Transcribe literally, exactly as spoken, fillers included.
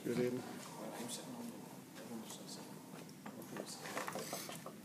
Good evening. I'm sitting on the, everyone's just sitting.